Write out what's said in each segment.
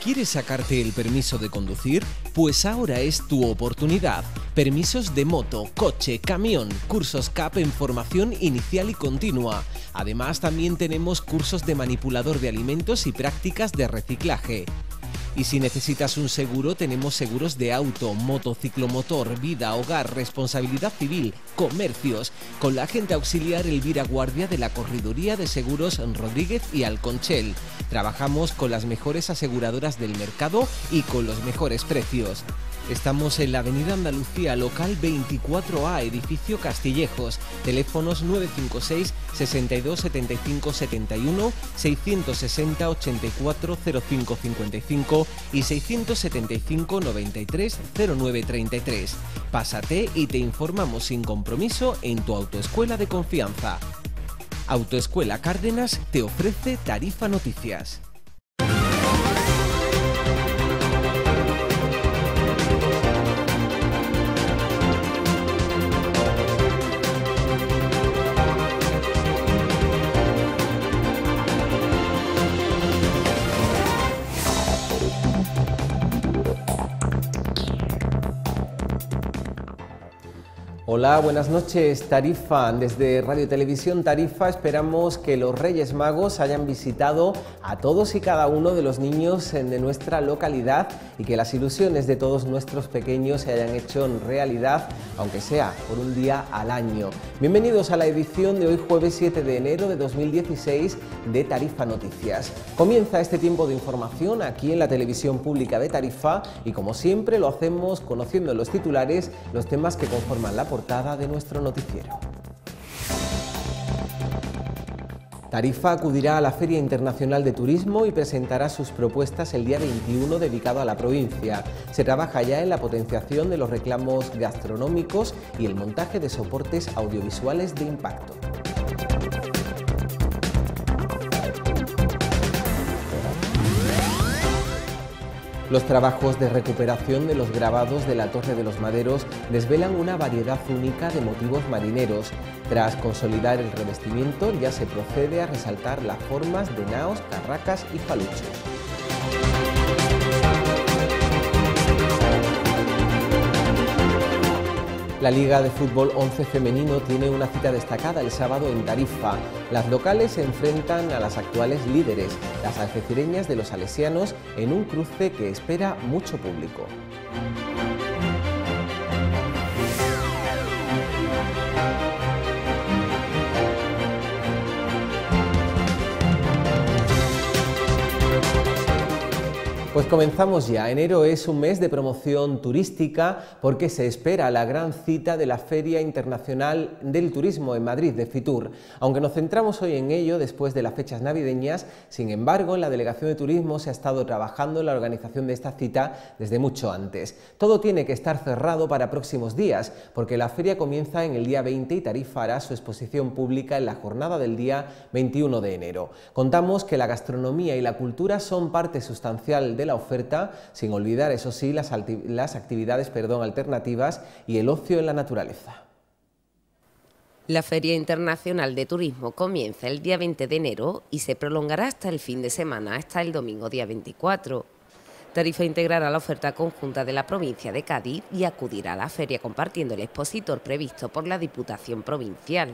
¿Quieres sacarte el permiso de conducir? Pues ahora es tu oportunidad. Permisos de moto, coche, camión, cursos CAP en formación inicial y continua. Además, también tenemos cursos de manipulador de alimentos y prácticas de reciclaje. Y si necesitas un seguro, tenemos seguros de auto, moto, ciclomotor, vida, hogar, responsabilidad civil, comercios, con la agente auxiliar Elvira Guardia de la Correduría de Seguros Rodríguez y Alconchel. Trabajamos con las mejores aseguradoras del mercado y con los mejores precios. Estamos en la Avenida Andalucía, local 24A, edificio Castillejos. Teléfonos 956 62 75 71, 660 84 05 55 y 675 93 09 33. Pásate y te informamos sin compromiso en tu autoescuela de confianza. Autoescuela Cárdenas te ofrece Tarifa Noticias. Hola, buenas noches, Tarifa. Desde Radio Televisión Tarifa esperamos que los Reyes Magos hayan visitado a todos y cada uno de los niños de nuestra localidad y que las ilusiones de todos nuestros pequeños se hayan hecho en realidad, aunque sea por un día al año. Bienvenidos a la edición de hoy, jueves 7 de enero de 2016 de Tarifa Noticias. Comienza este tiempo de información aquí en la televisión pública de Tarifa y, como siempre, lo hacemos conociendo en los titulares los temas que conforman la portada de nuestro noticiero. Tarifa acudirá a la Feria Internacional de Turismo y presentará sus propuestas el día 21 dedicado a la provincia. Se trabaja ya en la potenciación de los reclamos gastronómicos y el montaje de soportes audiovisuales de impacto. Los trabajos de recuperación de los grabados de la Torre de los Maderos desvelan una variedad única de motivos marineros. Tras consolidar el revestimiento, ya se procede a resaltar las formas de naos, carracas y faluchos. La Liga de Fútbol 11 femenino tiene una cita destacada el sábado en Tarifa. Las locales se enfrentan a las actuales líderes, las algecireñas de los salesianos, en un cruce que espera mucho público. Pues comenzamos ya. Enero es un mes de promoción turística porque se espera la gran cita de la Feria Internacional del Turismo en Madrid, de Fitur. Aunque nos centramos hoy en ello después de las fechas navideñas, sin embargo, en la Delegación de Turismo se ha estado trabajando en la organización de esta cita desde mucho antes. Todo tiene que estar cerrado para próximos días, porque la feria comienza en el día 20 y Tarifa hará su exposición pública en la jornada del día 21 de enero. Contamos que la gastronomía y la cultura son parte sustancial de la oferta, sin olvidar, eso sí, las actividades alternativas y el ocio en la naturaleza. La Feria Internacional de Turismo comienza el día 20 de enero y se prolongará hasta el fin de semana, hasta el domingo día 24. Tarifa integrará la oferta conjunta de la provincia de Cádiz y acudirá a la feria compartiendo el expositor previsto por la Diputación Provincial.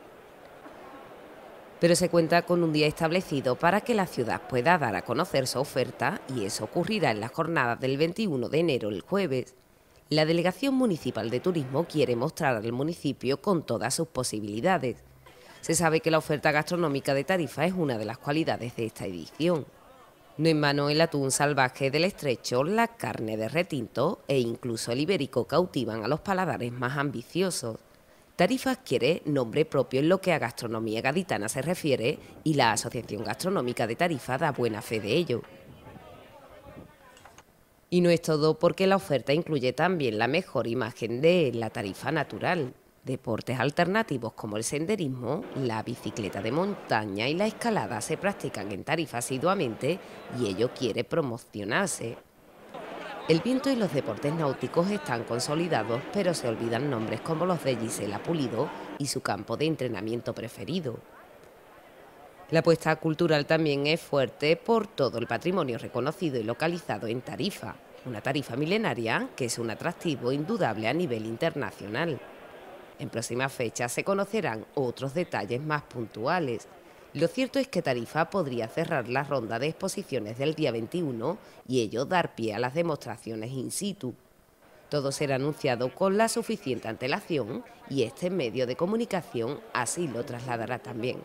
Pero se cuenta con un día establecido para que la ciudad pueda dar a conocer su oferta y eso ocurrirá en la jornada del 21 de enero, el jueves. La Delegación Municipal de Turismo quiere mostrar al municipio con todas sus posibilidades. Se sabe que la oferta gastronómica de Tarifa es una de las cualidades de esta edición. No en vano el atún salvaje del estrecho, la carne de retinto e incluso el ibérico cautivan a los paladares más ambiciosos. Tarifa adquiere nombre propio en lo que a gastronomía gaditana se refiere y la Asociación Gastronómica de Tarifa da buena fe de ello. Y no es todo, porque la oferta incluye también la mejor imagen de la Tarifa natural, deportes alternativos como el senderismo, la bicicleta de montaña y la escalada se practican en Tarifa asiduamente y ello quiere promocionarse. El viento y los deportes náuticos están consolidados, pero se olvidan nombres como los de Gisela Pulido y su campo de entrenamiento preferido. La apuesta cultural también es fuerte por todo el patrimonio reconocido y localizado en Tarifa, una tarifa milenaria que es un atractivo indudable a nivel internacional. En próximas fechas se conocerán otros detalles más puntuales. Lo cierto es que Tarifa podría cerrar la ronda de exposiciones del día 21 y ello dar pie a las demostraciones in situ. Todo será anunciado con la suficiente antelación y este medio de comunicación así lo trasladará también.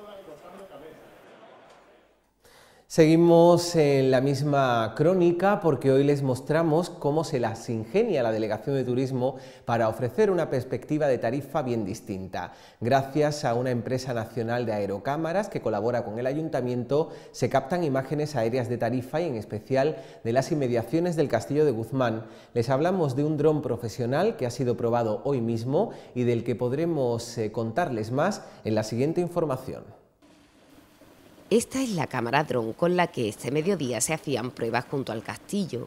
Seguimos en la misma crónica porque hoy les mostramos cómo se las ingenia la Delegación de Turismo para ofrecer una perspectiva de Tarifa bien distinta. Gracias a una empresa nacional de aerocámaras que colabora con el Ayuntamiento, se captan imágenes aéreas de Tarifa y en especial de las inmediaciones del Castillo de Guzmán. Les hablamos de un dron profesional que ha sido probado hoy mismo y del que podremos contarles más en la siguiente información. Esta es la cámara dron con la que este mediodía se hacían pruebas junto al castillo.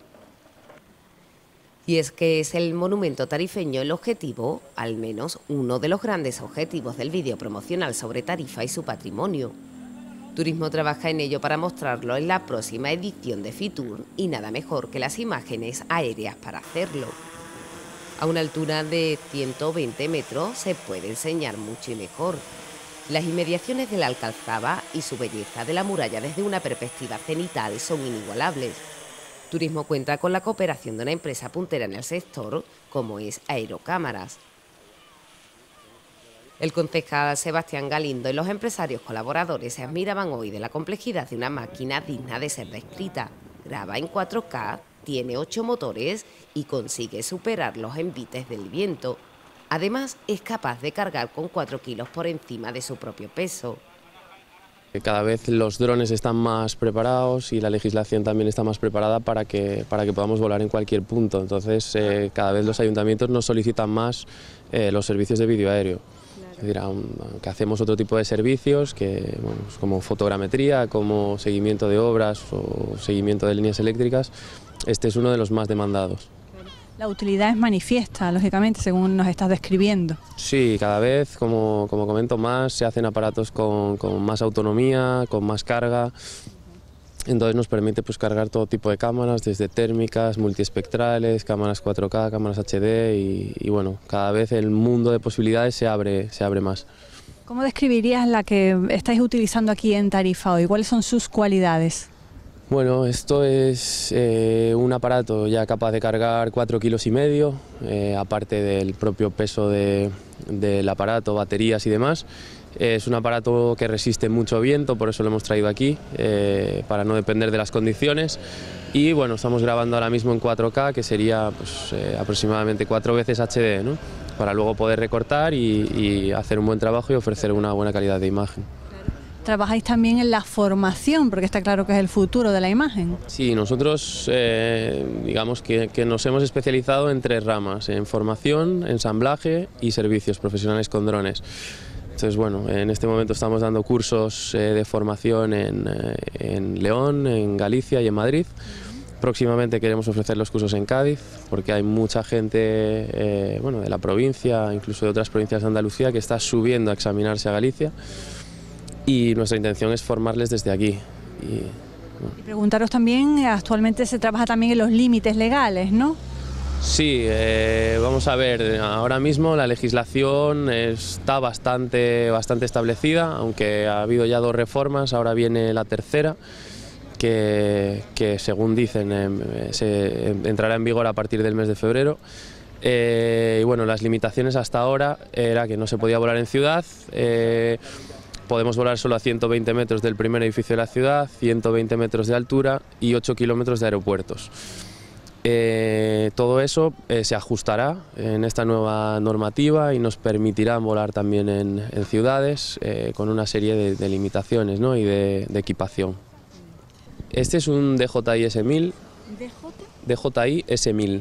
Y es que es el monumento tarifeño el objetivo, al menos uno de los grandes objetivos del vídeo promocional sobre Tarifa y su patrimonio. Turismo trabaja en ello para mostrarlo en la próxima edición de Fitur y nada mejor que las imágenes aéreas para hacerlo. A una altura de 120 metros se puede enseñar mucho y mejor. Las inmediaciones de la Alcazaba y su belleza de la muralla desde una perspectiva cenital son inigualables. Turismo cuenta con la cooperación de una empresa puntera en el sector, como es Aerocámaras. El concejal Sebastián Galindo y los empresarios colaboradores se admiraban hoy de la complejidad de una máquina digna de ser descrita. Graba en 4K, tiene 8 motores y consigue superar los envites del viento. Además, es capaz de cargar con 4 kilos por encima de su propio peso. Cada vez los drones están más preparados y la legislación también está más preparada para que podamos volar en cualquier punto. Entonces, cada vez los ayuntamientos nos solicitan más los servicios de vídeo aéreo. Es decir, aunque hacemos otro tipo de servicios, como fotogrametría, como seguimiento de obras o seguimiento de líneas eléctricas, este es uno de los más demandados. La utilidad es manifiesta, lógicamente, según nos estás describiendo. Sí, cada vez, como comento, más se hacen aparatos con más autonomía, con más carga. Entonces nos permite cargar todo tipo de cámaras, desde térmicas, multiespectrales, cámaras 4K, cámaras HD y bueno, cada vez el mundo de posibilidades se abre más. ¿Cómo describirías la que estáis utilizando aquí en Tarifa hoy? ¿Cuáles son sus cualidades? Bueno, esto es un aparato ya capaz de cargar 4,5 kilos, aparte del propio peso del aparato, baterías y demás. Es un aparato que resiste mucho viento, por eso lo hemos traído aquí, para no depender de las condiciones. Y bueno, estamos grabando ahora mismo en 4K, que sería aproximadamente 4 veces HD, ¿no? Para luego poder recortar y hacer un buen trabajo y ofrecer una buena calidad de imagen. Trabajáis también en la formación, porque está claro que es el futuro de la imagen. Sí, nosotros digamos que nos hemos especializado en 3 ramas, en formación, ensamblaje y servicios profesionales con drones. Entonces, bueno, en este momento estamos dando cursos de formación en León, en Galicia y en Madrid. Próximamente queremos ofrecer los cursos en Cádiz, porque hay mucha gente de la provincia, incluso de otras provincias de Andalucía, que está subiendo a examinarse a Galicia. Y nuestra intención es formarles desde aquí. Y preguntaros también, actualmente se trabaja también en los límites legales, ¿no? Sí, vamos a ver, ahora mismo la legislación está bastante establecida, aunque ha habido ya 2 reformas, ahora viene la tercera, que según dicen entrará en vigor a partir del mes de febrero. Y bueno, las limitaciones hasta ahora era que no se podía volar en ciudad. Podemos volar solo a 120 metros del primer edificio de la ciudad, 120 metros de altura y 8 kilómetros de aeropuertos. Todo eso se ajustará en esta nueva normativa y nos permitirá volar también en ciudades con una serie de limitaciones, ¿no? Y de equipación. Este es un DJI S1000. DJI S1000.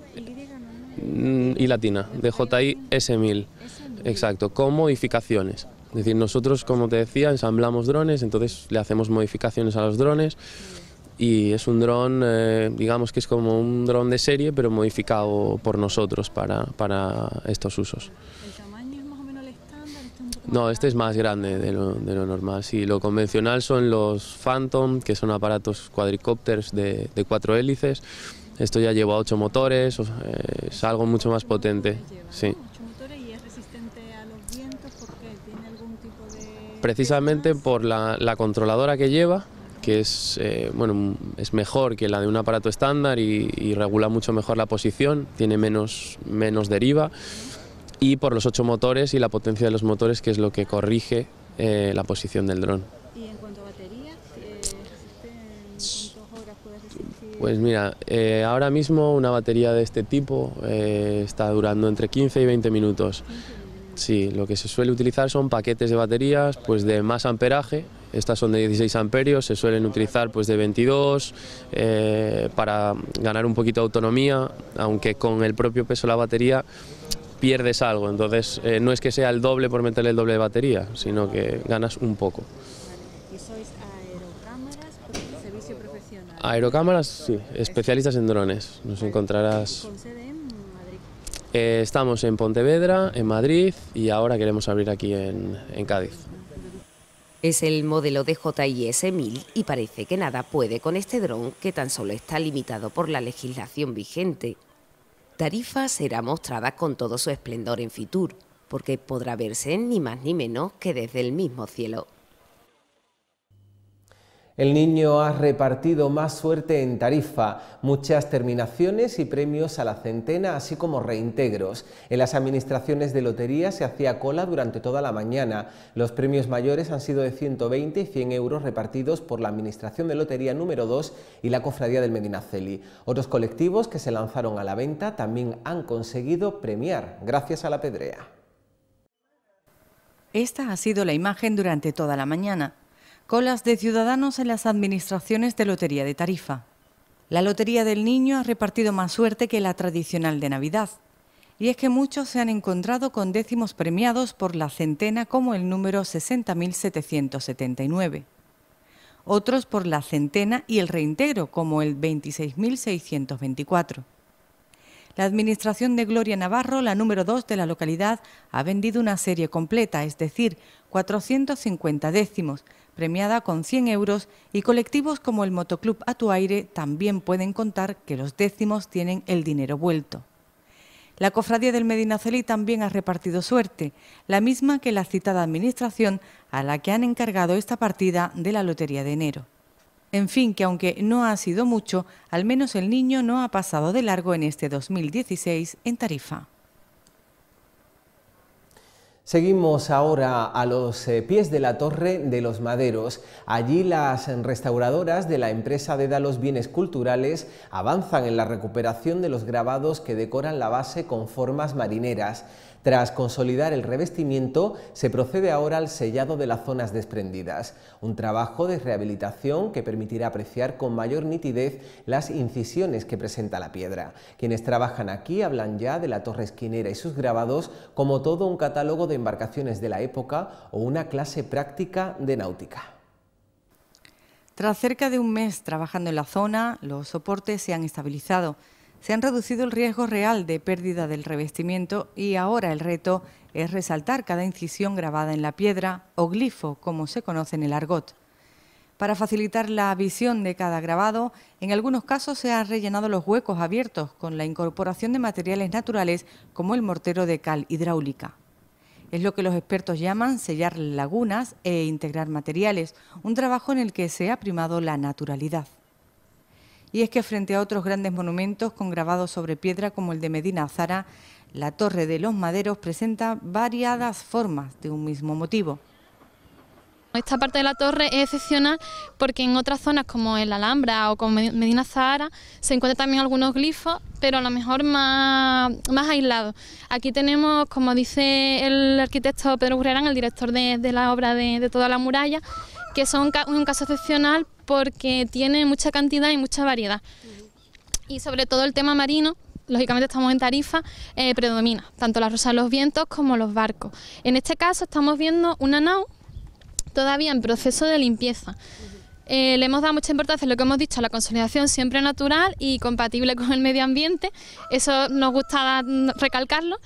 Y latina, DJI S1000. Exacto, con modificaciones. Es decir, nosotros, como te decía, ensamblamos drones, entonces le hacemos modificaciones a los drones y es un dron, digamos que es como un dron de serie, pero modificado por nosotros para estos usos. ¿El tamaño es más o menos el estándar? No, este es más grande de lo normal. Sí, lo convencional son los Phantom, que son aparatos cuadricópteros de 4 hélices. Esto ya lleva 8 motores, es algo mucho más potente. Sí. 8 motores y es resistente a los vientos, ¿por qué? ¿Tiene algún tipo de...? Precisamente por la controladora que lleva, que es, bueno, es mejor que la de un aparato estándar y regula mucho mejor la posición, tiene menos deriva, y por los 8 motores y la potencia de los motores, que es lo que corrige la posición del dron. ¿Y en cuanto a baterías, cuántas horas puede resistir? Pues mira, ahora mismo una batería de este tipo está durando entre 15 y 20 minutos. Sí, lo que se suele utilizar son paquetes de baterías pues de más amperaje. Estas son de 16 amperios, se suelen utilizar pues de 22 para ganar un poquito de autonomía, aunque con el propio peso de la batería pierdes algo. Entonces no es que sea el doble por meterle el doble de batería, sino que ganas un poco. ¿Y sois aerocámaras por servicio profesional? Aerocámaras, sí, especialistas en drones. Nos encontrarás... ¿Con sede en Madrid? Estamos en Pontevedra, en Madrid, y ahora queremos abrir aquí en Cádiz. Es el modelo de DJI 1000 y parece que nada puede con este dron que tan solo está limitado por la legislación vigente. Tarifa será mostrada con todo su esplendor en Fitur, porque podrá verse ni más ni menos que desde el mismo cielo. El Niño ha repartido más suerte en Tarifa, muchas terminaciones y premios a la centena, así como reintegros. En las administraciones de lotería se hacía cola durante toda la mañana. Los premios mayores han sido de 120 y 100 euros repartidos por la Administración de Lotería número 2 y la Cofradía del Medinaceli. Otros colectivos que se lanzaron a la venta también han conseguido premiar, gracias a la pedrea. Esta ha sido la imagen durante toda la mañana. Colas de ciudadanos en las administraciones de lotería de Tarifa. La Lotería del Niño ha repartido más suerte que la tradicional de Navidad. Y es que muchos se han encontrado con décimos premiados por la centena, como el número 60.779. Otros por la centena y el reintegro, como el 26.624. La administración de Gloria Navarro, la número 2 de la localidad, ha vendido una serie completa, es decir, 450 décimos, premiada con 100 euros, y colectivos como el Motoclub A Tu Aire también pueden contar que los décimos tienen el dinero vuelto. La Cofradía del Medinaceli también ha repartido suerte, la misma que la citada administración a la que han encargado esta partida de la Lotería de enero. En fin, que aunque no ha sido mucho, al menos el Niño no ha pasado de largo en este 2016 en Tarifa. Seguimos ahora a los pies de la Torre de los Maderos. Allí las restauradoras de la empresa Dédalos Bienes Culturales avanzan en la recuperación de los grabados que decoran la base con formas marineras. Tras consolidar el revestimiento, se procede ahora al sellado de las zonas desprendidas, un trabajo de rehabilitación que permitirá apreciar con mayor nitidez las incisiones que presenta la piedra. Quienes trabajan aquí hablan ya de la torre esquinera y sus grabados como todo un catálogo de embarcaciones de la época o una clase práctica de náutica. Tras cerca de un mes trabajando en la zona, los soportes se han estabilizado. Se han reducido el riesgo real de pérdida del revestimiento y ahora el reto es resaltar cada incisión grabada en la piedra o glifo, como se conoce en el argot. Para facilitar la visión de cada grabado, en algunos casos se han rellenado los huecos abiertos con la incorporación de materiales naturales como el mortero de cal hidráulica. Es lo que los expertos llaman sellar lagunas e integrar materiales, un trabajo en el que se ha primado la naturalidad. Y es que frente a otros grandes monumentos con grabados sobre piedra como el de Medina Azara, la Torre de los Maderos presenta variadas formas de un mismo motivo. Esta parte de la torre es excepcional porque en otras zonas como en la Alhambra o como Medina Azahara se encuentran también algunos glifos, pero a lo mejor más aislados. Aquí tenemos, como dice el arquitecto Pedro Gurrerán, el director de la obra de toda la muralla, que son un caso excepcional porque tiene mucha cantidad y mucha variedad. Y sobre todo el tema marino, lógicamente estamos en Tarifa, predomina, tanto la rosa de los vientos como los barcos. En este caso estamos viendo una nao todavía en proceso de limpieza. Le hemos dado mucha importancia, lo que hemos dicho, a la consolidación siempre natural y compatible con el medio ambiente. Eso nos gusta recalcarlo.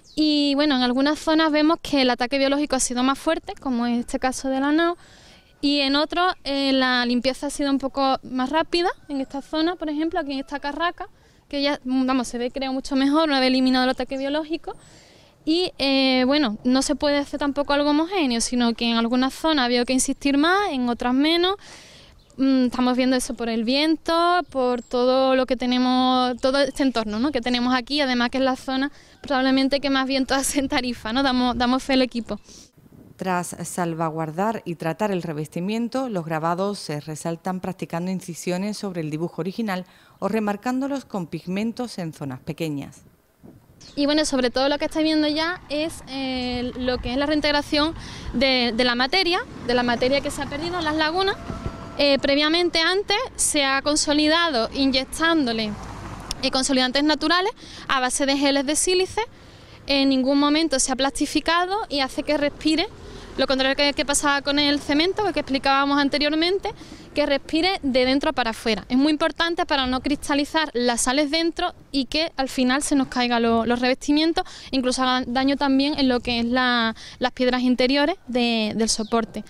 Y bueno, en algunas zonas vemos que el ataque biológico ha sido más fuerte, como en este caso de la nao, y en otros la limpieza ha sido un poco más rápida, en esta zona, por ejemplo, aquí en esta carraca, que ya, vamos, se ve creo mucho mejor, una vez eliminado el ataque biológico. Y bueno, no se puede hacer tampoco algo homogéneo, sino que en algunas zonas ha habido que insistir más, en otras menos. Estamos viendo eso por el viento, por todo lo que tenemos, todo este entorno, ¿no?, que tenemos aquí, además que es la zona probablemente que más viento hace en Tarifa, ¿no? Damos fe al equipo. Tras salvaguardar y tratar el revestimiento, los grabados se resaltan practicando incisiones sobre el dibujo original o remarcándolos con pigmentos en zonas pequeñas. Y bueno, sobre todo lo que estáis viendo ya es lo que es la reintegración de la materia que se ha perdido en las lagunas. Previamente antes se ha consolidado inyectándole consolidantes naturales a base de geles de sílice. En ningún momento se ha plastificado y hace que respire, lo contrario que pasaba con el cemento, que explicábamos anteriormente, que respire de dentro para afuera. Es muy importante para no cristalizar las sales dentro y que al final se nos caigan los revestimientos, incluso hagan daño también en lo que es las piedras interiores del soporte.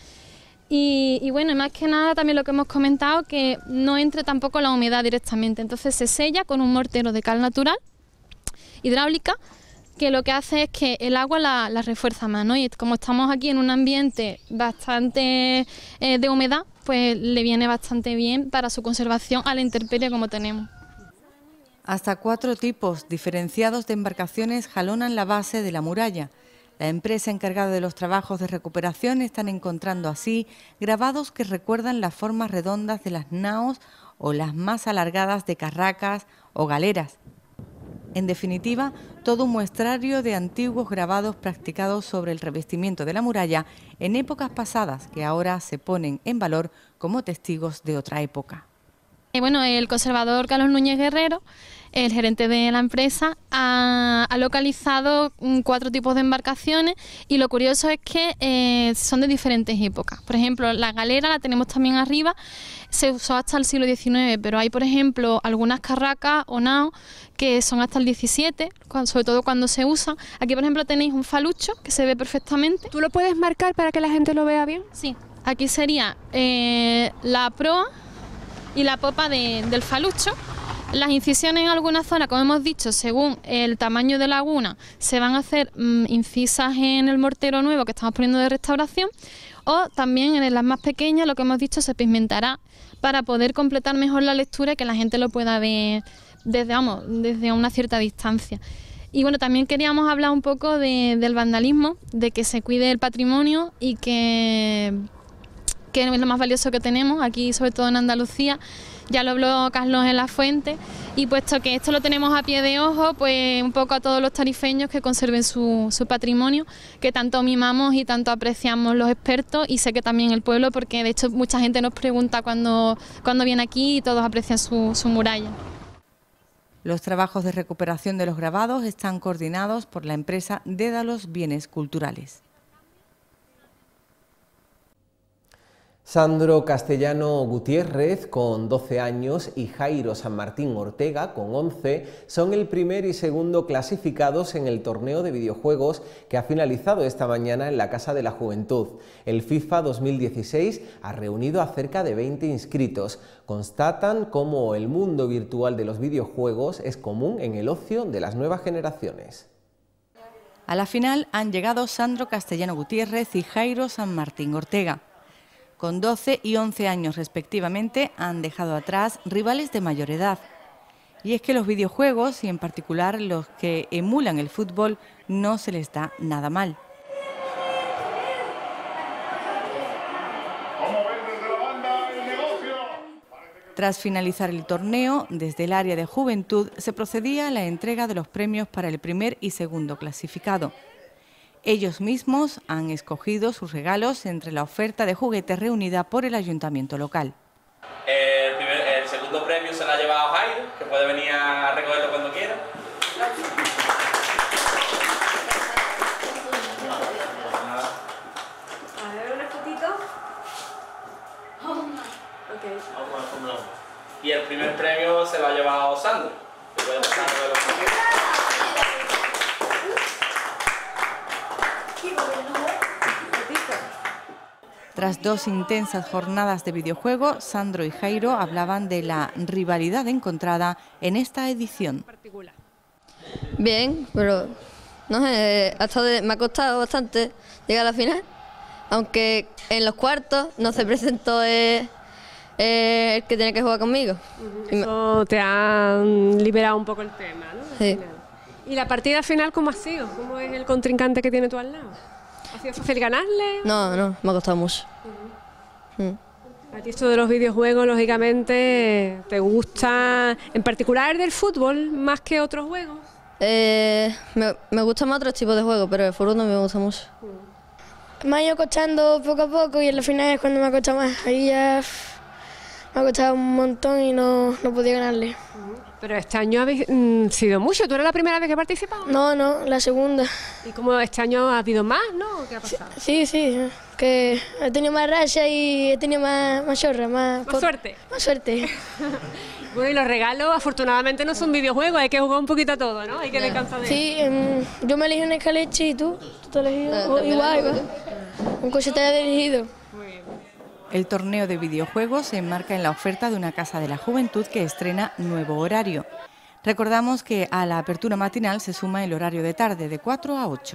Y bueno, más que nada también lo que hemos comentado, que no entre tampoco la humedad directamente, entonces se sella con un mortero de cal natural, hidráulica, que lo que hace es que el agua la refuerza más, ¿no? Y como estamos aquí en un ambiente bastante de humedad, pues le viene bastante bien para su conservación a la intemperie como tenemos. Hasta 4 tipos diferenciados de embarcaciones jalonan la base de la muralla. La empresa encargada de los trabajos de recuperación están encontrando así grabados que recuerdan las formas redondas de las naos o las más alargadas de carracas o galeras. En definitiva, todo un muestrario de antiguos grabados practicados sobre el revestimiento de la muralla en épocas pasadas que ahora se ponen en valor como testigos de otra época. Bueno, el conservador Carlos Núñez Guerrero, el gerente de la empresa, ha localizado 4 tipos de embarcaciones y lo curioso es que son de diferentes épocas. Por ejemplo, la galera la tenemos también arriba, se usó hasta el siglo XIX, pero hay, por ejemplo, algunas carracas o naos que son hasta el XVII, sobre todo cuando se usan. Aquí, por ejemplo, tenéis un falucho que se ve perfectamente. ¿Tú lo puedes marcar para que la gente lo vea bien? Sí, aquí sería la proa y la popa del falucho. Las incisiones en alguna zona, como hemos dicho, según el tamaño de laguna, se van a hacer incisas en el mortero nuevo que estamos poniendo de restauración, o también en las más pequeñas, lo que hemos dicho, se pigmentará para poder completar mejor la lectura y que la gente lo pueda ver desde una cierta distancia. Y bueno, también queríamos hablar un poco del vandalismo, de que se cuide el patrimonio y que es lo más valioso que tenemos aquí, sobre todo en Andalucía. Ya lo habló Carlos en La Fuente, y puesto que esto lo tenemos a pie de ojo, pues un poco a todos los tarifeños que conserven su patrimonio, que tanto mimamos y tanto apreciamos los expertos, y sé que también el pueblo, porque de hecho mucha gente nos pregunta cuando viene aquí y todos aprecian su muralla. Los trabajos de recuperación de los grabados están coordinados por la empresa Dédalos Bienes Culturales. Sandro Castellano Gutiérrez, con 12 años, y Jairo San Martín Ortega, con 11, son el primer y segundo clasificados en el torneo de videojuegos que ha finalizado esta mañana en la Casa de la Juventud. El FIFA 2016 ha reunido a cerca de 20 inscritos. Constatan cómo el mundo virtual de los videojuegos es común en el ocio de las nuevas generaciones. A la final han llegado Sandro Castellano Gutiérrez y Jairo San Martín Ortega. Con 12 y 11 años respectivamente, han dejado atrás rivales de mayor edad. Y es que los videojuegos, y en particular los que emulan el fútbol, no se les da nada mal. Tras finalizar el torneo, desde el área de juventud se procedía a la entrega de los premios para el primer y segundo clasificado. Ellos mismos han escogido sus regalos entre la oferta de juguetes reunida por el ayuntamiento local. El segundo premio se lo ha llevado Jairo, que puede venir a recogerlo cuando quiera. A ver, una fotito. Okay. Y el primer premio se lo ha llevado Sandro, que puede pasar de los Tras 2 intensas jornadas de videojuego, Sandro y Jairo hablaban de la rivalidad encontrada en esta edición. Bien, pero no sé, me ha costado bastante llegar a la final, aunque en los cuartos no se presentó el que tiene que jugar conmigo. Eso te ha liberado un poco el tema, ¿no? Sí. ¿Y la partida final cómo ha sido? ¿Cómo es el contrincante que tiene tú al lado? ¿Ha sido fácil ganarle? No, me ha costado mucho. A ti esto de los videojuegos, lógicamente, ¿te gusta en particular del fútbol más que otros juegos? Me gustan más otros tipos de juegos, pero el fútbol no me gusta mucho. Me ha ido costando poco a poco y en la final es cuando me ha costado más. Ahí ya me ha costado un montón y no podía ganarle. Pero este año habéis sido mucho. ¿Tú eres la primera vez que participas? No, la segunda. ¿Y cómo este año ha habido más, no? ¿Qué ha pasado? Sí, que he tenido más racha y he tenido más chorra, más suerte. Más suerte. Bueno, y los regalos afortunadamente no son videojuegos, hay que jugar un poquito a todo, ¿no? Hay que descansar de Sí, yo me elegí una escaleche y tú te has elegido igual. Un coche te ha elegido. Muy bien. El torneo de videojuegos se enmarca en la oferta de una Casa de la Juventud que estrena nuevo horario. Recordamos que a la apertura matinal se suma el horario de tarde, de 4 a 8.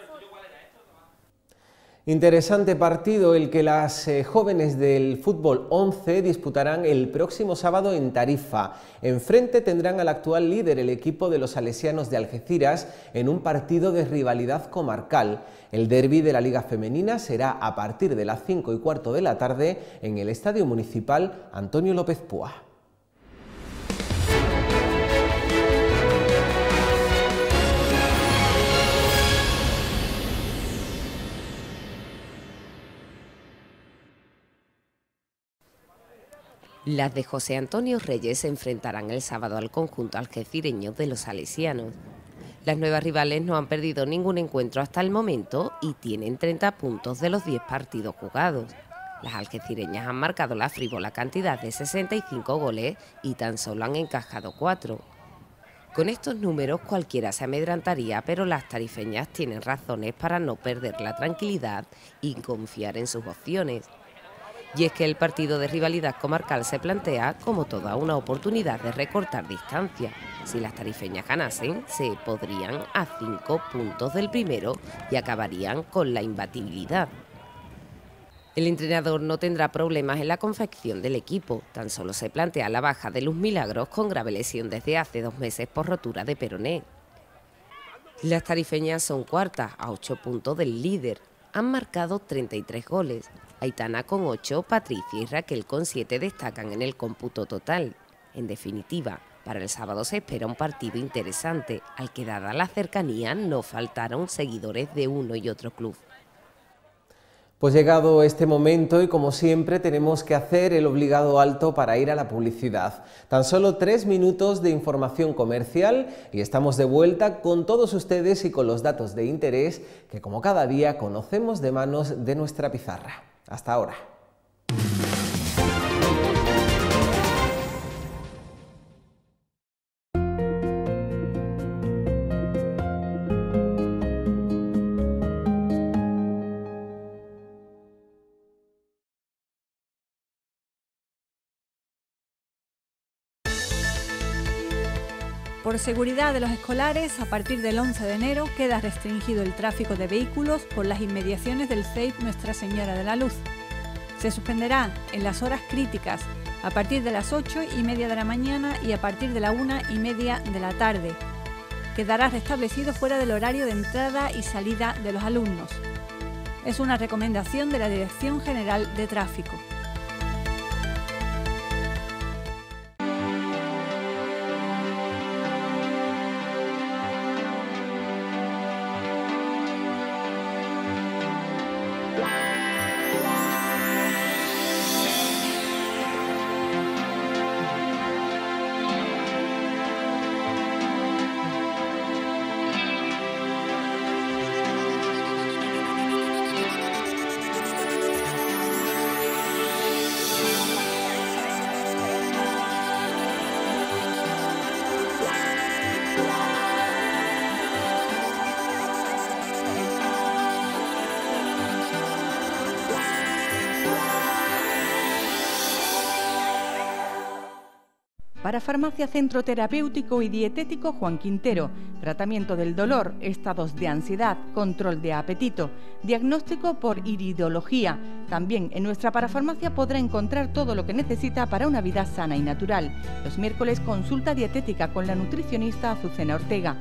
Interesante partido el que las jóvenes del fútbol 11 disputarán el próximo sábado en Tarifa. Enfrente tendrán al actual líder, el equipo de los salesianos de Algeciras, en un partido de rivalidad comarcal. El derbi de la Liga Femenina será a partir de las 5:15 de la tarde en el Estadio Municipal Antonio López Púa. Las de José Antonio Reyes se enfrentarán el sábado al conjunto algecireño de los salesianos. Las nuevas rivales no han perdido ningún encuentro hasta el momento y tienen 30 puntos de los 10 partidos jugados. Las algecireñas han marcado la frívola cantidad de 65 goles y tan solo han encajado 4. Con estos números cualquiera se amedrantaría, pero las tarifeñas tienen razones para no perder la tranquilidad y confiar en sus opciones. Y es que el partido de rivalidad comarcal se plantea como toda una oportunidad de recortar distancia. Si las tarifeñas ganasen, se podrían a 5 puntos del primero y acabarían con la imbatibilidad. El entrenador no tendrá problemas en la confección del equipo, tan solo se plantea la baja de Luz Milagros con grave lesión desde hace 2 meses por rotura de peroné. Las tarifeñas son cuartas, a 8 puntos del líder. Han marcado 33 goles. Aitana con 8, Patricia y Raquel con 7 destacan en el cómputo total. En definitiva, para el sábado se espera un partido interesante, al que dada la cercanía no faltaron seguidores de uno y otro club. Pues llegado este momento y como siempre tenemos que hacer el obligado alto para ir a la publicidad. Tan solo 3 minutos de información comercial y estamos de vuelta con todos ustedes y con los datos de interés que como cada día conocemos de manos de nuestra pizarra. Hasta ahora. Por seguridad de los escolares, a partir del 11 de enero queda restringido el tráfico de vehículos por las inmediaciones del CEIP Nuestra Señora de la Luz. Se suspenderá en las horas críticas a partir de las 8:30 de la mañana y a partir de la 1:30 de la tarde. Quedará restablecido fuera del horario de entrada y salida de los alumnos. Es una recomendación de la Dirección General de Tráfico. Para Farmacia Centro Terapéutico y Dietético Juan Quintero, tratamiento del dolor, estados de ansiedad, control de apetito, diagnóstico por iridología. También en nuestra parafarmacia podrá encontrar todo lo que necesita para una vida sana y natural. Los miércoles consulta dietética con la nutricionista Azucena Ortega.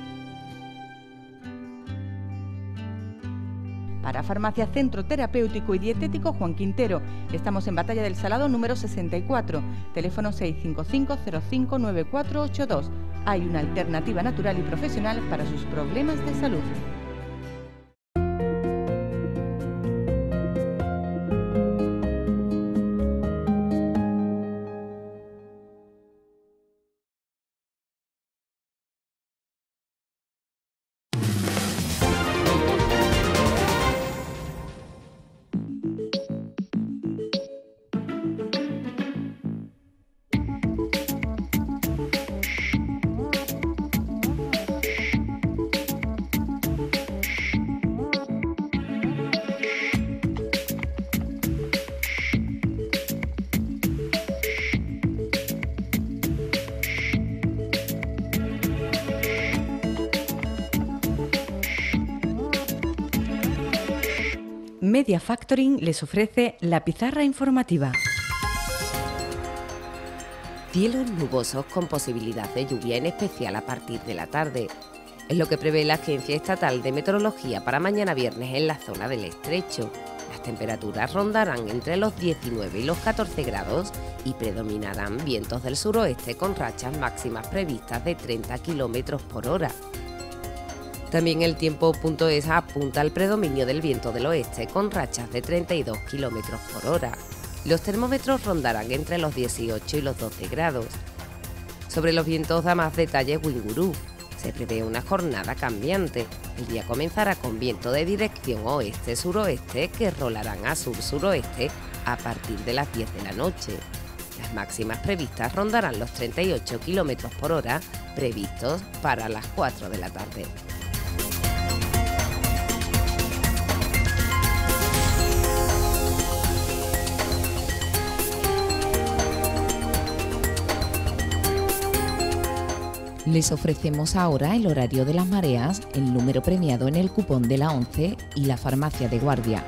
Para Farmacia Centro Terapéutico y Dietético Juan Quintero. Estamos en Batalla del Salado número 64, teléfono 655-059482. Hay una alternativa natural y profesional para sus problemas de salud. Media Factoring les ofrece la pizarra informativa. Cielos nubosos con posibilidad de lluvia, en especial a partir de la tarde. Es lo que prevé la Agencia Estatal de Meteorología para mañana viernes en la zona del Estrecho. Las temperaturas rondarán entre los 19 y los 14 grados y predominarán vientos del suroeste con rachas máximas previstas de 30 km por hora. También el tiempo.es apunta al predominio del viento del oeste con rachas de 32 km por hora. Los termómetros rondarán entre los 18 y los 12 grados. Sobre los vientos da más detalles Winguru. Se prevé una jornada cambiante. El día comenzará con viento de dirección oeste-suroeste que rolarán a sur-suroeste a partir de las 10 de la noche. Las máximas previstas rondarán los 38 km por hora previstos para las 4 de la tarde. Les ofrecemos ahora el horario de las mareas, el número premiado en el cupón de la 11 y la farmacia de guardia.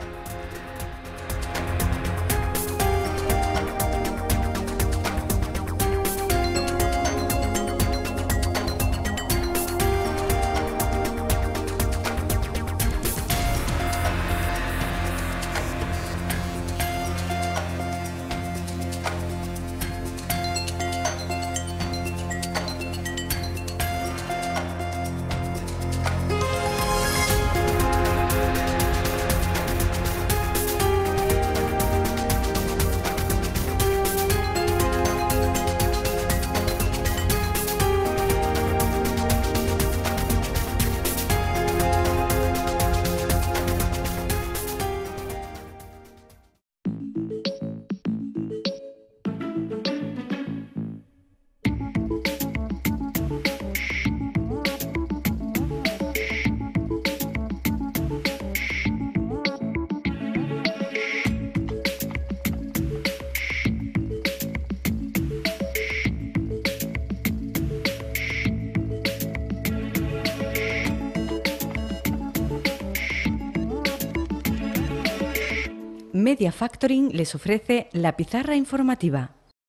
Media Factoring les ofrece la pizarra informativa.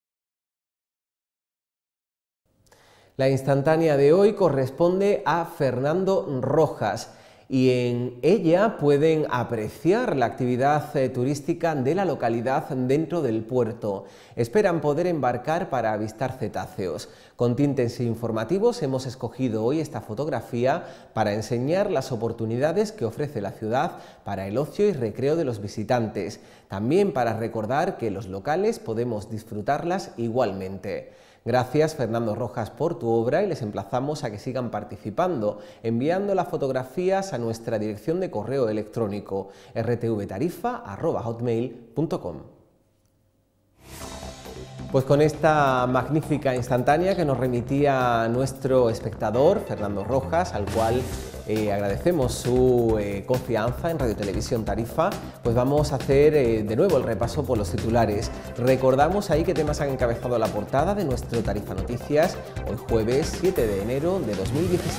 La instantánea de hoy corresponde a Fernando Rojas y en ella pueden apreciar la actividad turística de la localidad dentro del puerto. Esperan poder embarcar para avistar cetáceos. Con tintes informativos hemos escogido hoy esta fotografía para enseñar las oportunidades que ofrece la ciudad para el ocio y recreo de los visitantes. También para recordar que los locales podemos disfrutarlas igualmente. Gracias, Fernando Rojas, por tu obra y les emplazamos a que sigan participando, enviando las fotografías a nuestra dirección de correo electrónico rtvtarifa@hotmail.com. Pues con esta magnífica instantánea que nos remitía nuestro espectador, Fernando Rojas, al cual agradecemos su confianza en Radio Televisión Tarifa, pues vamos a hacer de nuevo el repaso por los titulares. Recordamos ahí qué temas han encabezado la portada de nuestro Tarifa Noticias, hoy jueves 7 de enero de 2016.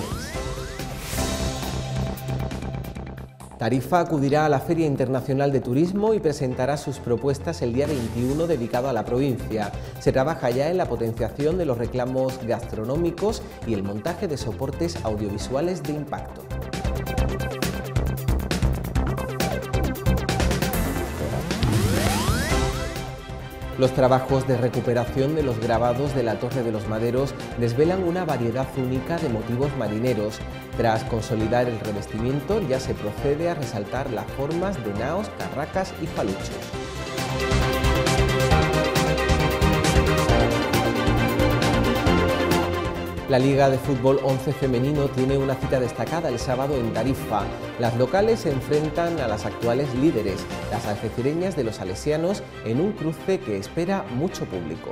Tarifa acudirá a la Feria Internacional de Turismo y presentará sus propuestas el día 21 dedicado a la provincia. Se trabaja ya en la potenciación de los reclamos gastronómicos y el montaje de soportes audiovisuales de impacto. Los trabajos de recuperación de los grabados de la Torre de los Maderos desvelan una variedad única de motivos marineros. Tras consolidar el revestimiento, ya se procede a resaltar las formas de naos, carracas y faluchos. La Liga de Fútbol 11 femenino tiene una cita destacada el sábado en Tarifa. Las locales se enfrentan a las actuales líderes, las algecireñas de los salesianos, en un cruce que espera mucho público.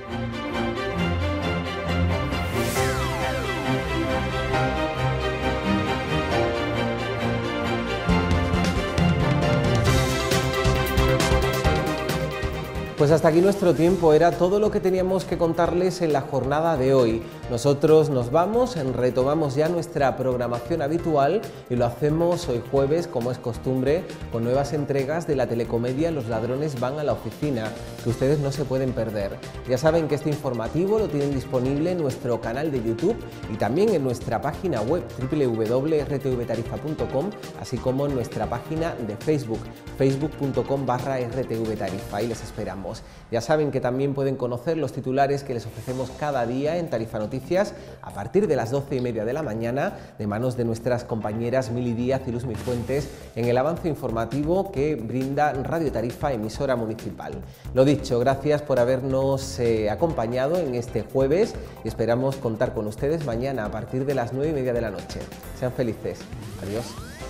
Pues hasta aquí nuestro tiempo, era todo lo que teníamos que contarles en la jornada de hoy. Nosotros nos vamos, retomamos ya nuestra programación habitual y lo hacemos hoy jueves, como es costumbre, con nuevas entregas de la telecomedia Los ladrones van a la oficina, que ustedes no se pueden perder. Ya saben que este informativo lo tienen disponible en nuestro canal de YouTube y también en nuestra página web www.rtvtarifa.com, así como en nuestra página de Facebook, facebook.com/rtvtarifa. Ahí les esperamos. Ya saben que también pueden conocer los titulares que les ofrecemos cada día en Tarifa Noticias a partir de las 12:30 de la mañana, de manos de nuestras compañeras Mili Díaz y Luz Fuentes, en el avance informativo que brinda Radio Tarifa, emisora municipal. Lo dicho, gracias por habernos acompañado en este jueves y esperamos contar con ustedes mañana a partir de las 9:30 de la noche. Sean felices. Adiós.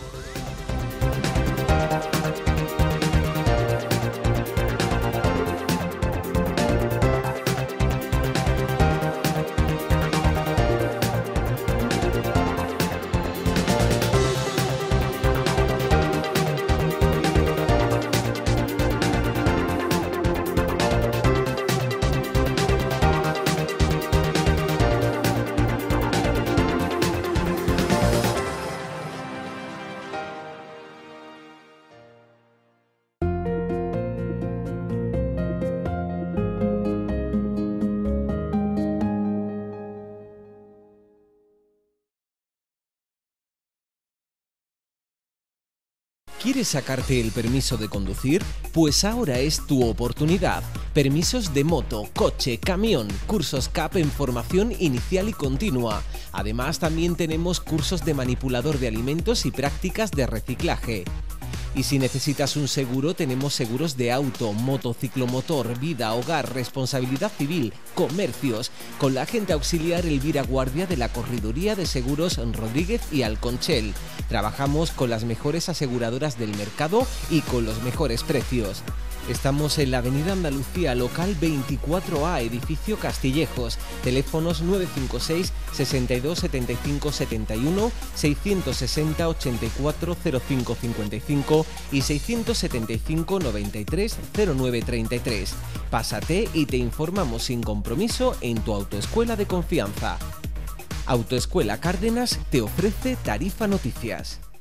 ¿Quieres sacarte el permiso de conducir? Pues ahora es tu oportunidad. Permisos de moto, coche, camión, cursos CAP en formación inicial y continua. Además, también tenemos cursos de manipulador de alimentos y prácticas de reciclaje. Y si necesitas un seguro, tenemos seguros de auto, moto, ciclomotor, vida, hogar, responsabilidad civil, comercios, con la agente auxiliar Elvira Guardia de la Correduría de Seguros Rodríguez y Alconchel. Trabajamos con las mejores aseguradoras del mercado y con los mejores precios. Estamos en la Avenida Andalucía, local 24A, edificio Castillejos. Teléfonos 956 62 75 71, 660 84 05 55 y 675 93 09 33. Pásate y te informamos sin compromiso en tu autoescuela de confianza. Autoescuela Cárdenas te ofrece Tarifa Noticias.